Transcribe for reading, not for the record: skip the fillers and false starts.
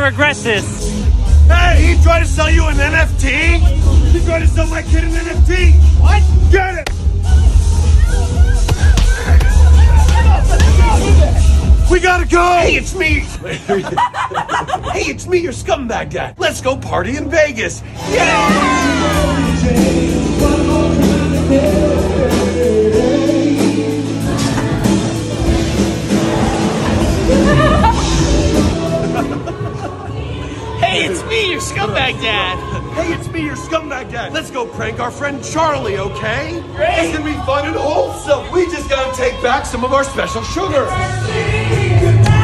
regret this. Hey, he tried to sell you an NFT? He tried to sell my kid an NFT? What? Get it! We gotta go! Hey, it's me! Hey, it's me, your scumbag dad. Let's go party in Vegas! Hey, it's me, your scumbag dad. Hey, it's me, your scumbag dad. Let's go prank our friend Charlie, okay? Great. It's gonna be fun and wholesome. We just gotta take back some of our special sugar.